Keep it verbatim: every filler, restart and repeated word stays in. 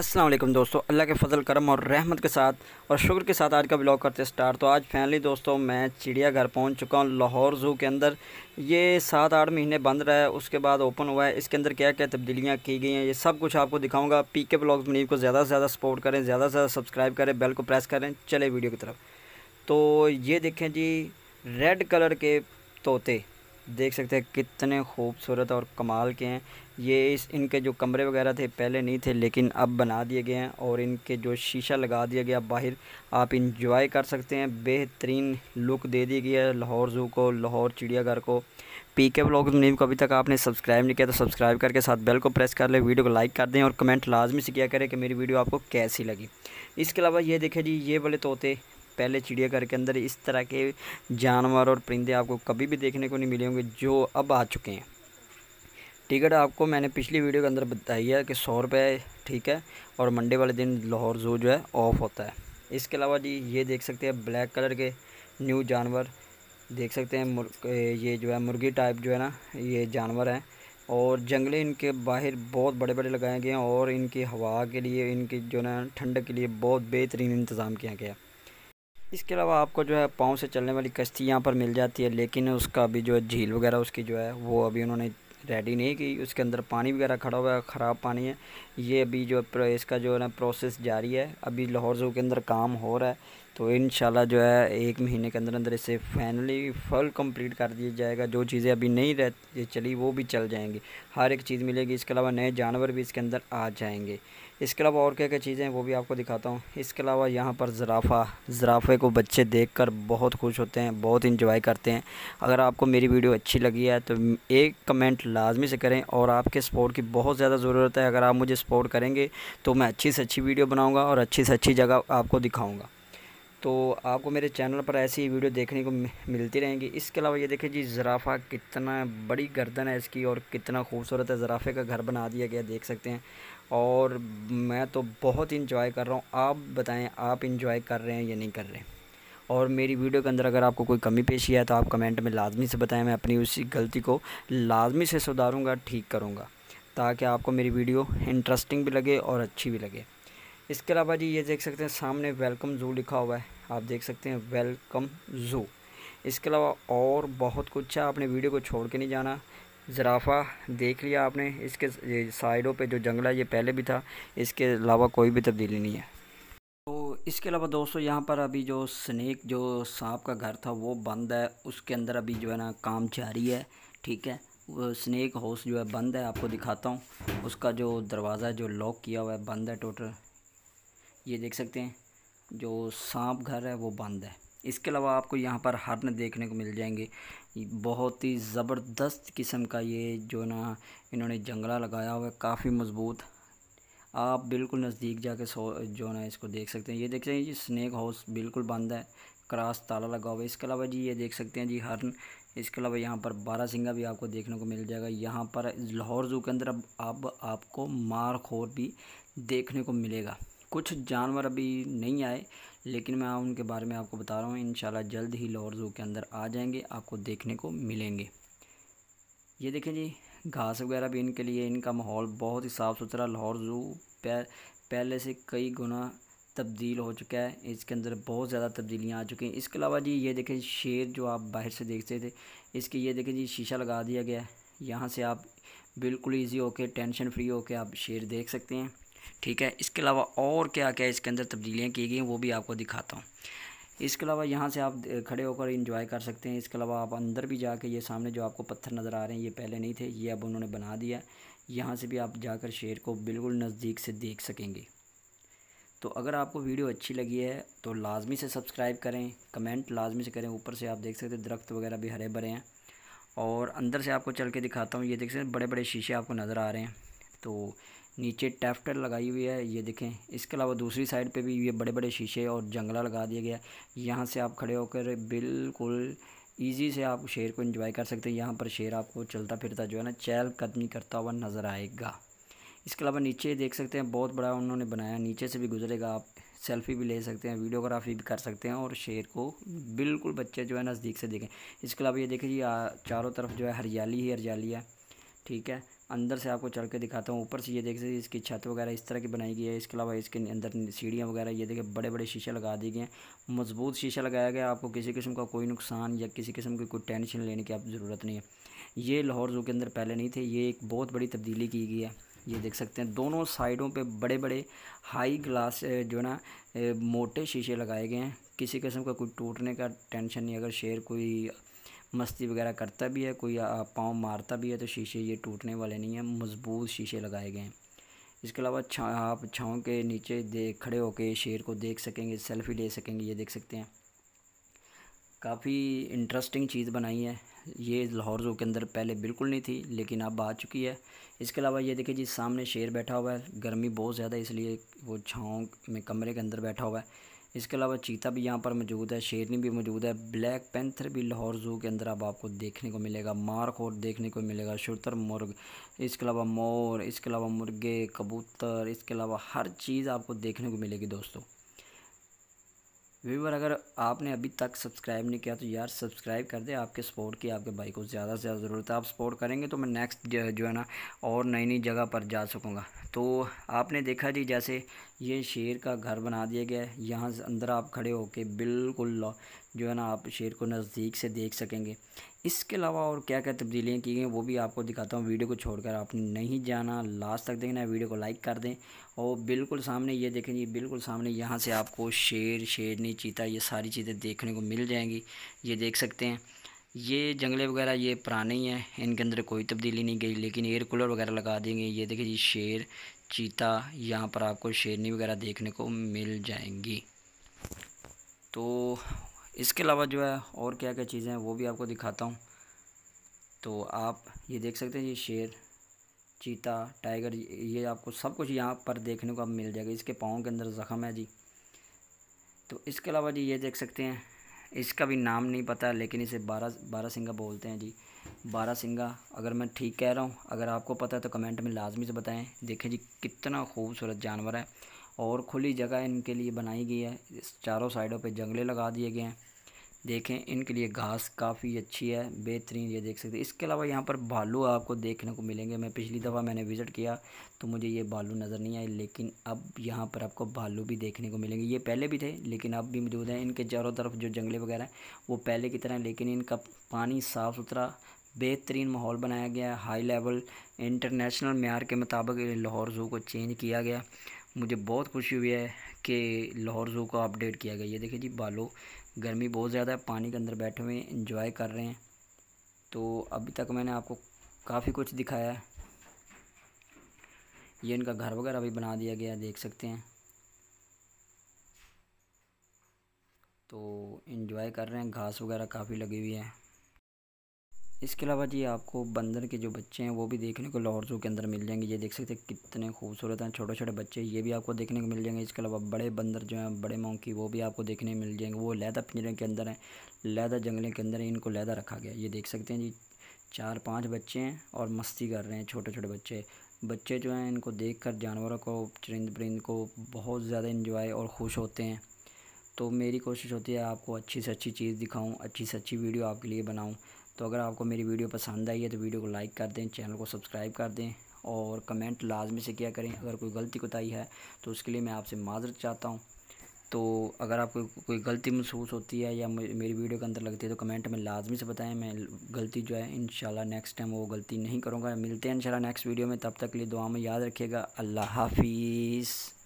अस्सलाम वालेकुम दोस्तों, अल्लाह के फ़ज़ल करम और रहमत के साथ और शुक्र के साथ आज का ब्लॉग करते स्टार्ट। तो आज फाइनली दोस्तों मैं चिड़ियाघर पहुंच चुका हूं लाहौर ज़ू के अंदर। ये सात आठ महीने बंद रहा है, उसके बाद ओपन हुआ है। इसके अंदर क्या क्या तब्दीलियां की गई हैं ये सब कुछ आपको दिखाऊंगा। पी के ब्लॉग्स मुनीब को ज़्यादा से ज़्यादा सपोर्ट करें, ज़्यादा से ज़्यादा सब्सक्राइब करें, बेल को प्रेस करें। चले वीडियो की तरफ। तो ये देखें जी, रेड कलर के तोते देख सकते हैं कितने खूबसूरत और कमाल के हैं। ये इस इनके जो कमरे वगैरह थे पहले नहीं थे, लेकिन अब बना दिए गए हैं और इनके जो शीशा लगा दिया गया बाहर, आप इंजॉय कर सकते हैं। बेहतरीन लुक दे दी गई है लाहौर ज़ू को, लाहौर चिड़ियाघर को। पी के ब्लॉग्स मुनीब को अभी तक आपने सब्सक्राइब नहीं किया तो सब्सक्राइब करके साथ बेल को प्रेस कर ले, वीडियो को लाइक कर दें और कमेंट लाजमी से किया करें कि मेरी वीडियो आपको कैसी लगी। इसके अलावा ये देखें जी, ये वाले तोते पहले चिड़ियाघर के अंदर इस तरह के जानवर और परिंदे आपको कभी भी देखने को नहीं मिले होंगे जो अब आ चुके हैं। टिकट आपको मैंने पिछली वीडियो के अंदर बताई है कि सौ रुपये ठीक है, और मंडे वाले दिन लाहौर ज़ू जो है ऑफ होता है। इसके अलावा जी ये देख सकते हैं ब्लैक कलर के न्यू जानवर देख सकते हैं। ये जो है मुर्गी टाइप जो है ना, ये जानवर हैं और जंगले इनके बाहर बहुत बड़े बड़े लगाए गए हैं और इनकी हवा के लिए, इनकी जो ना ठंडक के लिए बहुत बेहतरीन इंतज़ाम किया गया। इसके अलावा आपको जो है पाँव से चलने वाली कश्ती यहाँ पर मिल जाती है, लेकिन उसका अभी जो है झील वगैरह उसकी जो है वो अभी उन्होंने रेडी नहीं की। उसके अंदर पानी वगैरह खड़ा हुआ है, ख़राब पानी है। ये अभी जो इसका जो है ना प्रोसेस जारी है। अभी लाहौर ज़ू के अंदर काम हो रहा है, तो इंशाल्लाह जो है एक महीने के अंदर अंदर इसे फाइनली फुल कंप्लीट कर दिया जाएगा। जो चीज़ें अभी नहीं रह चली वो भी चल जाएंगी, हर एक चीज़ मिलेगी। इसके अलावा नए जानवर भी इसके अंदर आ जाएंगे। इसके अलावा और क्या क्या चीज़ें हैं वो भी आपको दिखाता हूँ। इसके अलावा यहाँ पर ज़राफ़ा ज़राफ़े को बच्चे देखकर बहुत खुश होते हैं, बहुत इंजॉय करते हैं। अगर आपको मेरी वीडियो अच्छी लगी है तो एक कमेंट लाजमी से करें, और आपके सपोर्ट की बहुत ज़्यादा ज़रूरत है। अगर आप मुझे सपोर्ट करेंगे तो मैं अच्छी से अच्छी वीडियो बनाऊँगा और अच्छी से अच्छी जगह आपको दिखाऊँगा। तो आपको मेरे चैनल पर ऐसी वीडियो देखने को मिलती रहेंगी। इसके अलावा ये देखिए जी, ज़राफ़ा कितना बड़ी गर्दन है इसकी और कितना खूबसूरत है। ज़राफ़े का घर बना दिया गया देख सकते हैं, और मैं तो बहुत इंजॉय कर रहा हूँ। आप बताएं, आप इंजॉय कर रहे हैं या नहीं कर रहे हैं? और मेरी वीडियो के अंदर अगर आपको कोई कमी पेशी है तो आप कमेंट में लाजमी से बताएं, मैं अपनी उसी गलती को लाजमी से सुधारूँगा, ठीक करूँगा, ताकि आपको मेरी वीडियो इंटरेस्टिंग भी लगे और अच्छी भी लगे। इसके अलावा जी ये देख सकते हैं सामने वेलकम ज़ू लिखा हुआ है, आप देख सकते हैं वेलकम ज़ू। इसके अलावा और बहुत कुछ है, आपने वीडियो को छोड़ के नहीं जाना। ज़राफ़ा देख लिया आपने, इसके साइडों पे जो जंगला ये पहले भी था, इसके अलावा कोई भी तब्दीली नहीं है। तो इसके अलावा दोस्तों यहाँ पर अभी जो स्नेक जो सांप का घर था वो बंद है, उसके अंदर अभी जो है ना काम जारी है, ठीक है। वो स्नेक हाउस जो है बंद है, आपको दिखाता हूँ। उसका जो दरवाज़ा जो लॉक किया हुआ है बंद है टोटल। ये देख सकते हैं जो सांप घर है वो बंद है। इसके अलावा आपको यहाँ पर हर्न देखने को मिल जाएंगे। बहुत ही ज़बरदस्त किस्म का ये जो ना इन्होंने जंगला लगाया हुआ है, काफ़ी मज़बूत। आप बिल्कुल नज़दीक जाके सो जो ना इसको देख सकते हैं। ये देख सकते हैं जी, स्नेक हाउस बिल्कुल बंद है, क्रॉस ताला लगा हुआ है। इसके अलावा जी ये देख सकते हैं जी हर्न। इसके अलावा यहाँ पर बारहसिंगा भी आपको देखने को मिल जाएगा। यहाँ पर लाहौर ज़ू के अंदर अब अब आपको मारखोर भी देखने को मिलेगा। कुछ जानवर अभी नहीं आए, लेकिन मैं उनके बारे में आपको बता रहा हूँ। इंशाल्लाह जल्द ही लाहौर ज़ू के अंदर आ जाएंगे, आपको देखने को मिलेंगे। ये देखें जी, घास वगैरह भी इनके लिए, इनका माहौल बहुत ही साफ़ सुथरा। लाहौर ज़ू पहले से कई गुना तब्दील हो चुका है, इसके अंदर बहुत ज़्यादा तब्दीलियाँ आ चुकी हैं। इसके अलावा जी ये देखें शेर जो आप बाहर से देखते थे, इसके ये देखें जी शीशा लगा दिया गया है। यहाँ से आप बिल्कुल ईजी होके, टेंशन फ्री होके आप शेर देख सकते हैं, ठीक है। इसके अलावा और क्या क्या इसके अंदर तब्दीलियाँ की गई हैं वो भी आपको दिखाता हूँ। इसके अलावा यहाँ से आप खड़े होकर एंजॉय कर सकते हैं। इसके अलावा आप अंदर भी जाके, ये सामने जो आपको पत्थर नज़र आ रहे हैं ये पहले नहीं थे, ये अब उन्होंने बना दिया है। यहाँ से भी आप जाकर शेर को बिल्कुल नज़दीक से देख सकेंगे। तो अगर आपको वीडियो अच्छी लगी है तो लाजमी से सब्सक्राइब करें, कमेंट लाजमी से करें। ऊपर से आप देख सकते हैं दरख्त वगैरह भी हरे भरे हैं, और अंदर से आपको चल के दिखाता हूँ। ये देख सकते हैं बड़े बड़े शीशे आपको नज़र आ रहे हैं। तो नीचे टैफ्टर लगाई हुई है, ये देखें। इसके अलावा दूसरी साइड पे भी ये बड़े बड़े शीशे और जंगला लगा दिया गया। यहाँ से आप खड़े होकर बिल्कुल इजी से आप शेर को एंजॉय कर सकते हैं। यहाँ पर शेर आपको चलता फिरता जो है ना चहलकदमी करता हुआ नज़र आएगा। इसके अलावा नीचे देख सकते हैं बहुत बड़ा उन्होंने बनाया, नीचे से भी गुजरेगा, आप सेल्फ़ी भी ले सकते हैं, वीडियोग्राफी भी कर सकते हैं, और शेर को बिल्कुल बच्चे जो है नज़दीक से देखें। इसके अलावा ये देखें जी, चारों तरफ जो है हरियाली ही हरियाली है, ठीक है। अंदर से आपको चढ़ के दिखाता हूँ। ऊपर से ये देख सकते हैं इसकी छत वगैरह इस तरह की बनाई गई है। इसके अलावा इसके अंदर सीढ़ियाँ वगैरह ये देखिए बड़े बड़े शीशे लगा दिए गए हैं, मजबूत शीशा लगाया गया। आपको किसी किस्म का कोई नुकसान या किसी किस्म की कोई टेंशन लेने की आप ज़रूरत नहीं है। ये लाहौर ज़ू के अंदर पहले नहीं थे, ये एक बहुत बड़ी तब्दीली की गई है। ये देख सकते हैं दोनों साइडों पे बड़े बड़े हाई ग्लास जो है ना मोटे शीशे लगाए गए हैं। किसी किस्म का कोई टूटने का टेंशन नहीं। अगर शेर कोई मस्ती वगैरह करता भी है, कोई पाँव मारता भी है, तो शीशे ये टूटने वाले नहीं हैं, मजबूत शीशे लगाए गए हैं। इसके अलावा छा आप छाँव के नीचे देख खड़े होकर शेर को देख सकेंगे, सेल्फ़ी ले सकेंगे। ये देख सकते हैं काफ़ी इंटरेस्टिंग चीज़ बनाई है। ये लाहौर ज़ू के अंदर पहले बिल्कुल नहीं थी, लेकिन अब आ चुकी है। इसके अलावा ये देखिए जी सामने शेर बैठा हुआ है, गर्मी बहुत ज़्यादा है इसलिए वो छाँव में कमरे के अंदर बैठा हुआ है। इसके अलावा चीता भी यहाँ पर मौजूद है, शेरनी भी मौजूद है, ब्लैक पैंथर भी लाहौर ज़ू के अंदर अब आपको देखने को मिलेगा, मारखोर देखने को मिलेगा, शुतुरमुर्ग, इसके अलावा मोर, इसके अलावा मुर्गे, कबूतर, इसके अलावा हर चीज़ आपको देखने को मिलेगी दोस्तों। व्यूअर, अगर आपने अभी तक सब्सक्राइब नहीं किया तो यार सब्सक्राइब कर दे। आपके सपोर्ट की आपके भाई को ज़्यादा से ज़्यादा ज़रूरत है। आप सपोर्ट करेंगे तो मैं नेक्स्ट जो है ना और नई नई जगह पर जा सकूँगा। तो आपने देखा जी जैसे ये शेर का घर बना दिया गया है, यहाँ अंदर आप खड़े होके बिल्कुल जो है ना आप शेर को नज़दीक से देख सकेंगे। इसके अलावा और क्या क्या तब्दीलियाँ की गई वो भी आपको दिखाता हूँ। वीडियो को छोड़कर आपने नहीं जाना, लास्ट तक देखना है। वीडियो को लाइक कर दें। और बिल्कुल सामने ये देखें जी, बिल्कुल सामने यहाँ से आपको शेर, शेरनी, चीता ये सारी चीज़ें देखने को मिल जाएंगी। ये देख सकते हैं ये जंगले वगैरह ये पुराने ही हैं, इनके अंदर कोई तब्दीली नहीं गई, लेकिन एयर कूलर वगैरह लगा देंगे। ये देखिए जी शेर, चीता, यहाँ पर आपको शेरनी वगैरह देखने को मिल जाएंगी। तो इसके अलावा जो है और क्या क्या चीज़ें हैं वो भी आपको दिखाता हूँ। तो आप ये देख सकते हैं ये शेर, चीता, टाइगर, ये आपको सब कुछ यहाँ पर देखने को अब मिल जाएगा। इसके पाँव के अंदर ज़ख़म है जी। तो इसके अलावा जी ये देख सकते हैं, इसका भी नाम नहीं पता लेकिन इसे बारह बारहसिंगा बोलते हैं जी, बारहसिंगा। अगर मैं ठीक कह रहा हूँ, अगर आपको पता है तो कमेंट में लाजमी से बताएं। देखें जी कितना खूबसूरत जानवर है और खुली जगह इनके लिए बनाई गई है। चारों साइडों पे जंगले लगा दिए गए हैं। देखें इनके लिए घास काफ़ी अच्छी है, बेहतरीन। ये देख सकते हैं। इसके अलावा यहाँ पर भालू आपको देखने को मिलेंगे। मैं पिछली दफ़ा मैंने विज़िट किया तो मुझे ये भालू नज़र नहीं आए, लेकिन अब यहाँ पर आपको भालू भी देखने को मिलेंगे। ये पहले भी थे लेकिन अब भी मौजूद हैं। इनके चारों तरफ जो जंगले वगैरह हैं वो पहले की तरह, लेकिन इनका पानी साफ़ सुथरा बेहतरीन माहौल बनाया गया है। हाई लेवल इंटरनेशनल मेयार के मुताबिक लाहौर ज़ू को चेंज किया गया। मुझे बहुत खुशी हुई है कि लाहौर ज़ू को अपडेट किया गया। ये देखिए जी भालू, गर्मी बहुत ज़्यादा है, पानी के अंदर बैठे हुए इंजॉय कर रहे हैं। तो अभी तक मैंने आपको काफ़ी कुछ दिखाया है। ये इनका घर वगैरह भी बना दिया गया, देख सकते हैं। तो इंजॉय कर रहे हैं, घास वगैरह काफ़ी लगी हुई है। इसके अलावा जी आपको बंदर के जो बच्चे हैं वो भी देखने को लाहौर ज़ू के अंदर मिल जाएंगे। ये देख सकते हैं कितने खूबसूरत हैं छोटे छोटे बच्चे, ये भी आपको देखने को मिल जाएंगे। इसके अलावा बड़े बंदर जो हैं, बड़े मंकी, वो भी आपको देखने मिल जाएंगे। वो लहदा पिंजरे के अंदर हैं, लहदा जंगले के अंदर इनको लहदा रखा गया। ये देख सकते हैं जी चार पाँच बच्चे हैं और मस्ती कर रहे हैं, छोटे छोटे बच्चे। बच्चे जो हैं इनको देख कर जानवरों को, चरिंद परिंद को बहुत ज़्यादा इंजॉय और खुश होते हैं। तो मेरी कोशिश होती है आपको अच्छी से अच्छी चीज़ दिखाऊं, अच्छी से अच्छी वीडियो आपके लिए बनाऊं। तो अगर आपको मेरी वीडियो पसंद आई है तो वीडियो को लाइक कर दें, चैनल को सब्सक्राइब कर दें और कमेंट लाजमी से किया करें। अगर कोई गलती कोताही है तो उसके लिए मैं आपसे माज़रत चाहता हूं। तो अगर आपको कोई गलती महसूस होती है या मेरी वीडियो के अंदर लगती है तो कमेंट में लाजमी से बताएं। मैं गलती जो है इंशाल्लाह नेक्स्ट टाइम वो गलती नहीं करूँगा। मिलते हैं इंशाल्लाह नेक्स्ट वीडियो में, तब तक के लिए दुआ में याद रखिएगा। अल्लाह हाफिज़।